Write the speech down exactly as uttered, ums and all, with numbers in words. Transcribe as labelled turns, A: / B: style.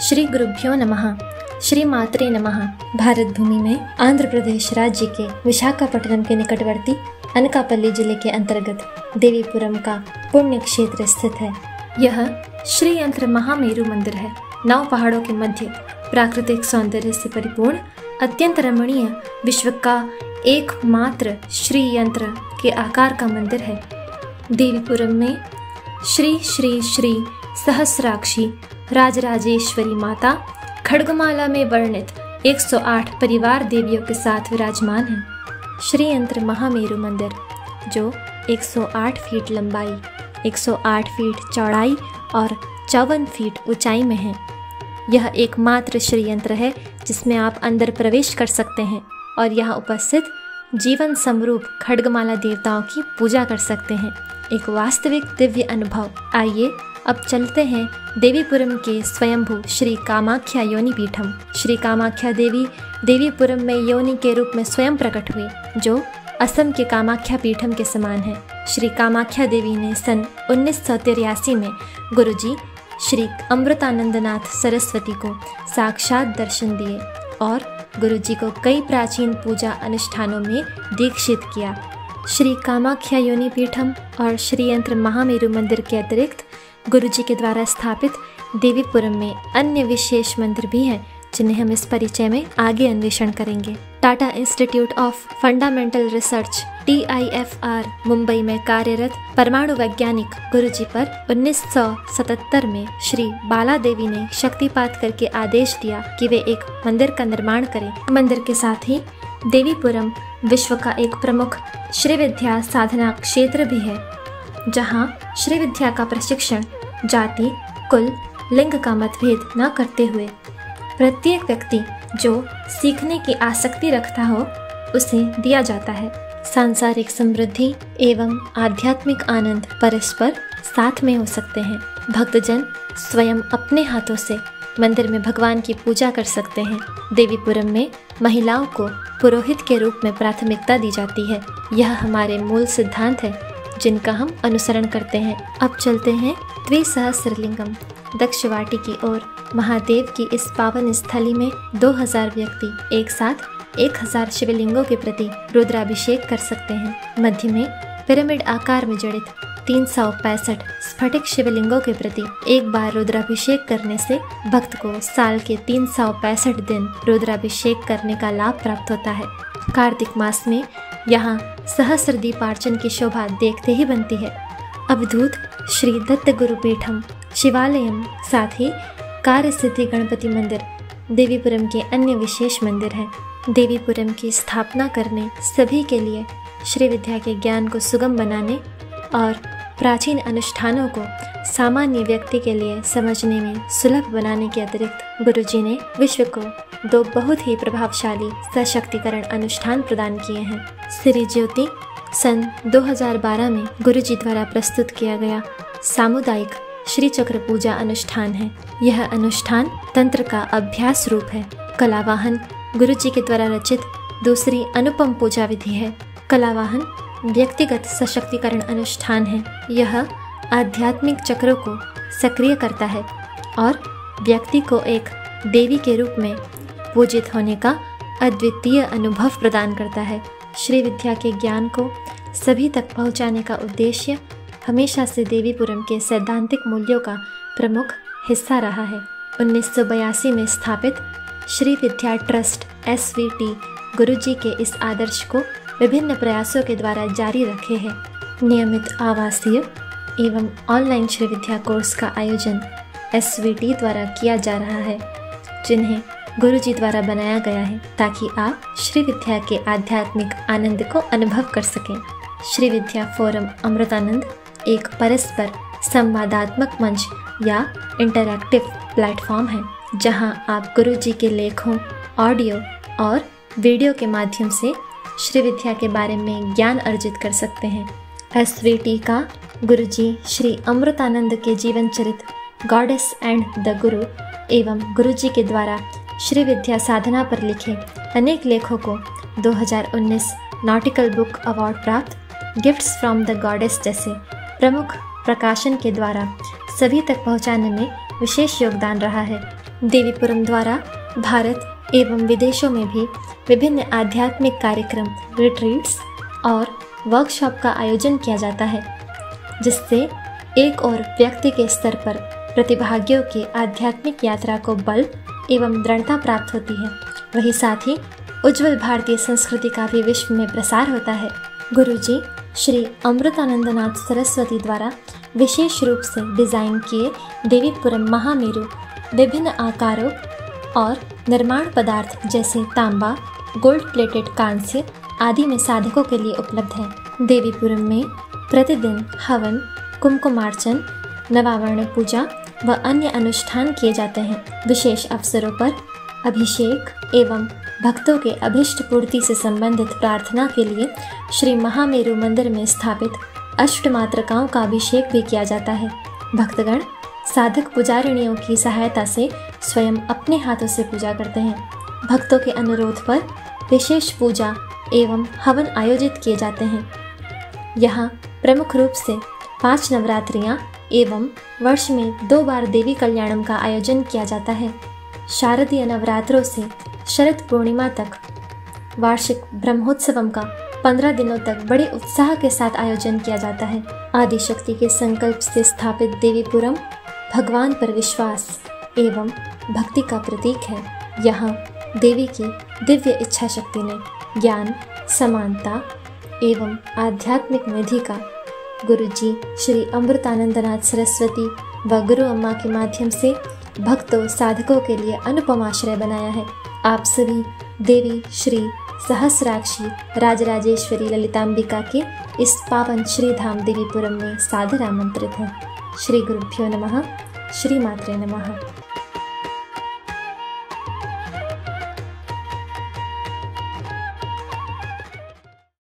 A: श्री गुरुभ्यो नमः। श्री मात्रे नमः। भारत भूमि में आंध्र प्रदेश राज्य के विशाखापट्टनम के निकटवर्ती अनकापल्ली जिले के अंतर्गत देवीपुरम का पुण्य क्षेत्र स्थित है। यह श्री यंत्र महामेरु मंदिर है। नौ पहाड़ों के मध्य प्राकृतिक सौंदर्य से परिपूर्ण अत्यंत रमणीय विश्व का एकमात्र श्री यंत्र के आकार का मंदिर है। देवीपुरम में श्री श्री श्री सहस्राक्षी राजराजेश्वरी माता खड्गमाला में वर्णित एक सौ आठ परिवार देवियों के साथ विराजमान है। श्री यंत्र महामेरु मंदिर जो एक सौ आठ फीट लंबाई, एक सौ आठ फीट चौड़ाई और चौवन फीट ऊंचाई में है। यह एकमात्र श्री यंत्र है जिसमें आप अंदर प्रवेश कर सकते हैं और यहाँ उपस्थित जीवन समरूप खड्गमाला देवताओं की पूजा कर सकते हैं। एक वास्तविक दिव्य अनुभव। आइए अब चलते हैं देवीपुरम के स्वयंभू श्री कामाख्या योनि पीठम। श्री कामाख्या देवी देवीपुरम में योनि के रूप में स्वयं प्रकट हुई, जो असम के कामाख्या पीठम के समान है। श्री कामाख्या देवी ने सन उन्नीस सौ तिरासी में गुरुजी श्री अमृतानंदनाथ सरस्वती को साक्षात दर्शन दिए और गुरुजी को कई प्राचीन पूजा अनुष्ठानों में दीक्षित किया। श्री कामाख्या योनि पीठम और श्री यंत्र महामेरु मंदिर के अतिरिक्त गुरुजी के द्वारा स्थापित देवीपुरम में अन्य विशेष मंदिर भी हैं, जिन्हें हम इस परिचय में आगे अन्वेषण करेंगे। Tata institute of fundamental research T I F R Mumbai में कार्यरत परमाणु वैज्ञानिक गुरुजी पर उन्नीस सौ सतहत्तर में श्री बाला देवी ने शक्तिपात करके आदेश दिया कि वे एक मंदिर का निर्माण करें। मंदिर के साथ ही देवीपुरम विश्व का एक प्रमुख श्री विद्या साधना क्षेत्र भी है, जहां श्री विद्या का प्रशिक्षण जाति, कुल, लिंग का मतभेद न करते हुए प्रत्येक व्यक्ति जो सीखने की आसक्ति रखता हो उसे दिया जाता है। सांसारिक समृद्धि एवं आध्यात्मिक आनंद परस्पर साथ में हो सकते हैं। भक्तजन स्वयं अपने हाथों से मंदिर में भगवान की पूजा कर सकते हैं। देवीपुरम में महिलाओं को पुरोहित के रूप में प्राथमिकता दी जाती है। यह हमारे मूल सिद्धांत है जिनका हम अनुसरण करते हैं। अब चलते हैं द्विसहस्रलिंगम दक्षवाटी की ओर। महादेव की इस पावन स्थली में दो हज़ार व्यक्ति एक साथ एक हज़ार शिवलिंगों के प्रति रुद्राभिषेक कर सकते हैं। मध्य में पिरामिड आकार में जड़ित तीन सौ पैंसठ स्फटिक शिवलिंगों के प्रति एक बार रुद्राभिषेक करने से भक्त को साल के तीन सौ पैंसठ दिन रुद्राभिषेक करने का लाभ प्राप्त होता है। कार्तिक मास में यहाँ सहस्र दीपार्चन की शोभा देखते ही बनती है। अवधूत श्री दत्त गुरु पीठम शिवालयम, साथ ही कार्य सिद्धि गणपति मंदिर देवीपुरम के अन्य विशेष मंदिर हैं। देवीपुरम की स्थापना करने सभी के लिए श्री विद्या के ज्ञान को सुगम बनाने और प्राचीन अनुष्ठानों को सामान्य व्यक्ति के लिए समझने में सुलभ बनाने के अतिरिक्त गुरुजी ने विश्व को दो बहुत ही प्रभावशाली सशक्तिकरण अनुष्ठान प्रदान किए हैं। श्री ज्योति सन दो हज़ार बारह में गुरुजी द्वारा प्रस्तुत किया गया सामुदायिक श्री चक्र पूजा अनुष्ठान है। यह अनुष्ठान तंत्र का अभ्यास रूप है। कलावाहन गुरुजी के द्वारा रचित दूसरी अनुपम पूजा विधि है। कलावाहन व्यक्तिगत सशक्तिकरण अनुष्ठान है। यह आध्यात्मिक चक्रों को सक्रिय करता है और व्यक्ति को एक देवी के रूप में पूजित होने का अद्वितीय अनुभव प्रदान करता है। श्री विद्या के ज्ञान को सभी तक पहुंचाने का उद्देश्य हमेशा से देवीपुरम के सैद्धांतिक मूल्यों का प्रमुख हिस्सा रहा है। उन्नीस सौ बयासी में स्थापित Shri Vidya trust S V T Guruji के इस आदर्श को विभिन्न प्रयासों के द्वारा जारी रखे है। नियमित आवासीय एवं ऑनलाइन श्री विद्या कोर्स का आयोजन एस वी टी द्वारा किया जा रहा है, जिन्हें गुरुजी द्वारा बनाया गया है ताकि आप श्री विद्या के आध्यात्मिक आनंद को अनुभव कर सकें। श्री विद्या फोरम अमृतानंद एक परस्पर संवादात्मक मंच या इंटरैक्टिव प्लेटफॉर्म है, जहां आप गुरुजी के लेखों, ऑडियो और वीडियो के माध्यम से श्री विद्या के बारे में ज्ञान अर्जित कर सकते हैं। एस वी टी का गुरुजी श्री अमृतानंद के जीवन चरित्र गॉडेस एंड द गुरु एवं गुरुजी के द्वारा श्री विद्या साधना पर लिखे अनेक लेखों को दो हज़ार उन्नीस नॉटिकल बुक अवार्ड प्राप्त गिफ्ट्स फ्रॉम द गॉडेस जैसे प्रमुख प्रकाशन के द्वारा सभी तक पहुंचाने में विशेष योगदान रहा है। देवीपुरम द्वारा भारत एवं विदेशों में भी विभिन्न आध्यात्मिक कार्यक्रम, रिट्रीट्स और वर्कशॉप का आयोजन किया जाता है, जिससे एक और व्यक्ति के स्तर पर प्रतिभागियों की आध्यात्मिक यात्रा को बल एवं दृढ़ता प्राप्त होती है। वही साथ ही उज्जवल भारतीय संस्कृति का भी विश्व में प्रसार होता है। गुरुजी श्री अमृतानंदनाथ सरस्वती द्वारा विशेष रूप से डिज़ाइन किए देवीपुरम महामेरु विभिन्न आकारों और निर्माण पदार्थ जैसे तांबा, गोल्ड प्लेटेड कांस्य आदि में साधकों के लिए उपलब्ध है। देवीपुरम में प्रतिदिन हवन, कुमकुमार्चन, नवावर्ण पूजा व अन्य अनुष्ठान किए जाते हैं। विशेष अवसरों पर अभिषेक एवं भक्तों के अभिष्ट पूर्ति से संबंधित प्रार्थना के लिए श्री महामेरु मंदिर में स्थापित अष्टमात्रकाओं का अभिषेक भी किया जाता है। भक्तगण साधक पुजारिणियों की सहायता से स्वयं अपने हाथों से पूजा करते हैं। भक्तों के अनुरोध पर विशेष पूजा एवं हवन आयोजित किए जाते हैं। यहाँ प्रमुख रूप से पांच नवरात्रियाँ एवं वर्ष में दो बार देवी कल्याणम का आयोजन किया जाता है। शारदीय नवरात्रों से शरद पूर्णिमा तक वार्षिक ब्रह्मोत्सवम का पंद्रह दिनों तक बड़े उत्साह के साथ आयोजन किया जाता है। आदिशक्ति के संकल्प से स्थापित देवीपुरम भगवान पर विश्वास एवं भक्ति का प्रतीक है। यहाँ देवी की दिव्य इच्छा शक्ति ने ज्ञान, समानता एवं आध्यात्मिक निधि का गुरुजी श्री अमृतानंदनाथ सरस्वती व गुरु अम्मा के माध्यम से भक्तों साधकों के लिए अनुपम आश्रय बनाया है। आप सभी देवी श्री सहस्राक्षी राजराजेश्वरी ललितांबिका के इस पावन श्री धाम देवीपुरम में सादर आमंत्रित हैं। श्री गुरुभ्यो नमः। श्री मात्रे नमः।